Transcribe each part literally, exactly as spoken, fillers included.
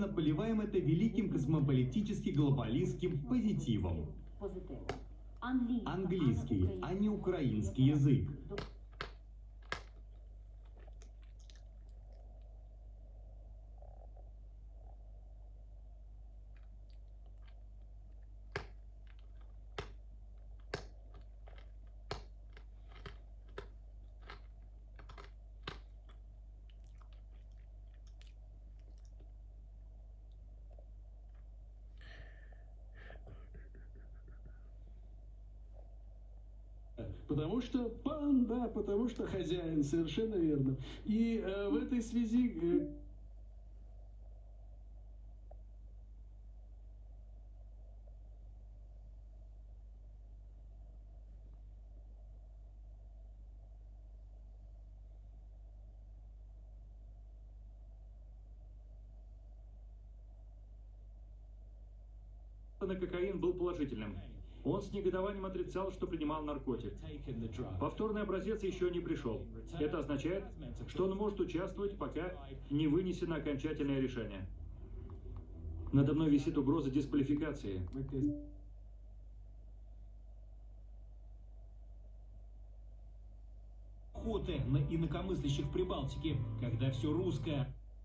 поливаем это великим космополитически глобалистским позитивом. Английский, а не украинский язык. Потому что пан, да, потому что хозяин, совершенно верно. И э, в этой связи... Э... на кокаин был положительным. Он с негодованием отрицал, что принимал наркотик. Повторный образец еще не пришел. Это означает, что он может участвовать, пока не вынесено окончательное решение. Надо мной висит угроза дисквалификации. Охоты на инакомыслящих в Прибалтике, когда все русское...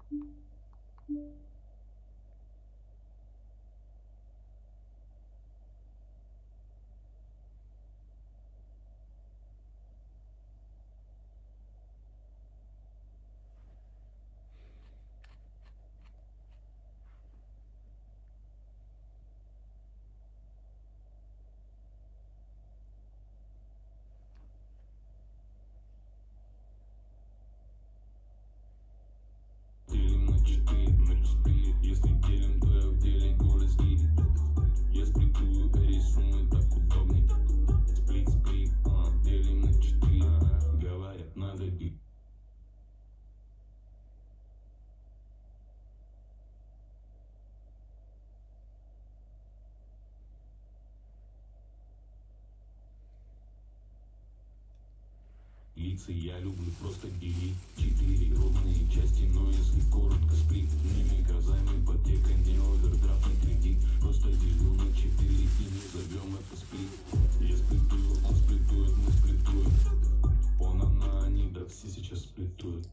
Я люблю просто делить четыре ровные части, но если коротко сплит, не микрозаймы, ипотека, не овердрафт, не кредит. Просто делю на четыре и не зовем это сплит. Я сплитую, он сплитует, мы сплитуем. Он, она, они, да все сейчас сплитуют.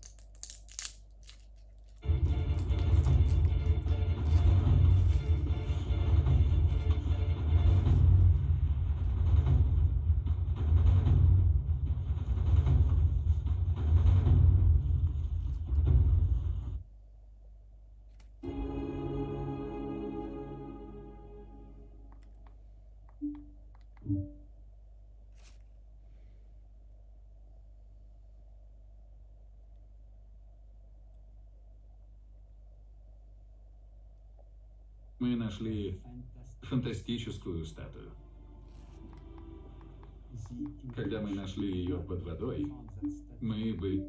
Мы нашли фантастическую статую. Когда мы нашли ее под водой, мы бы...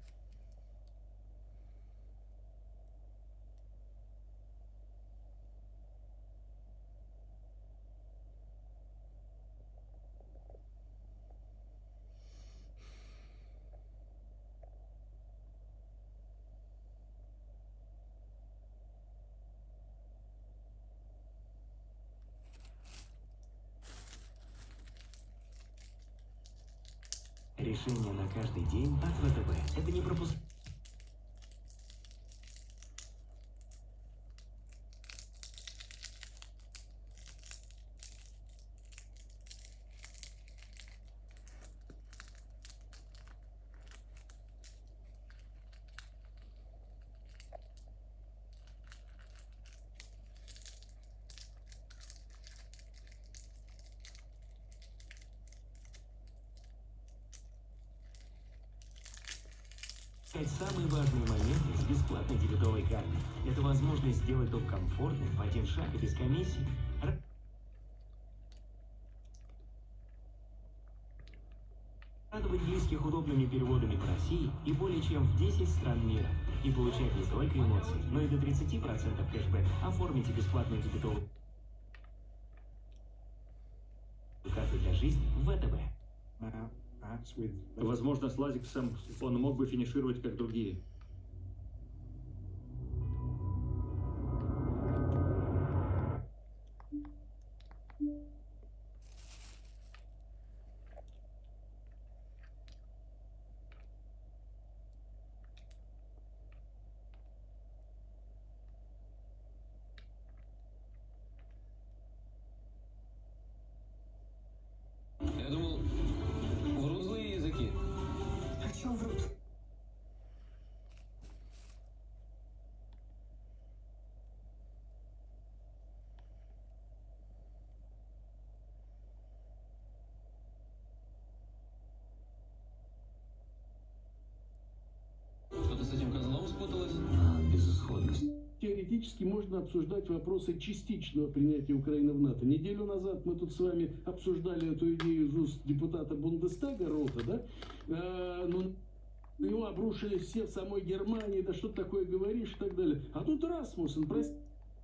Решение на каждый день от ВТБ. Это не пропуск... Самый важный момент с бесплатной дебетовой картой – это возможность сделать дом комфортным в один шаг и без комиссии. Радовать близких удобными переводами по России и более чем в десять стран мира. И получать не только эмоции, но и до тридцати процентов кэшбэк. Оформите бесплатную дебетовую карту для жизни в ВТБ. Возможно, с Лазиксом он мог бы финишировать как другие. теоретически можно обсуждать вопросы частичного принятия Украины в НАТО. Неделю назад мы тут с вами обсуждали эту идею из уст депутата Бундестага Рота, да? А, но на него обрушились все в самой Германии, да что ты такое говоришь и так далее. А тут Расмуссен, прости.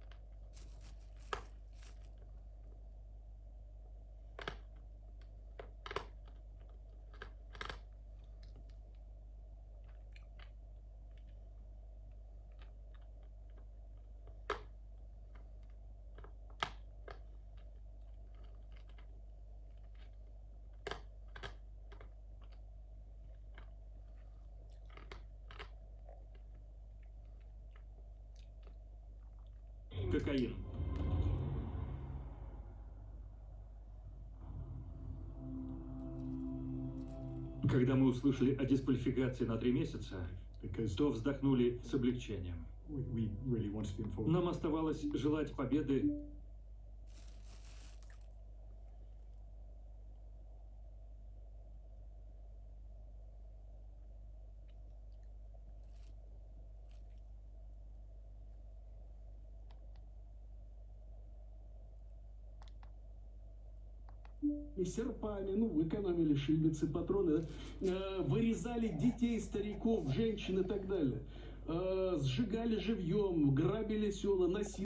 Кокаин. Когда мы услышали о дисквалификации на три месяца, то вздохнули с облегчением. Нам оставалось желать победы и серпами, ну, экономили шильбицы, патроны, э, вырезали детей, стариков, женщин и так далее, э, сжигали живьем, грабили села, насиловали.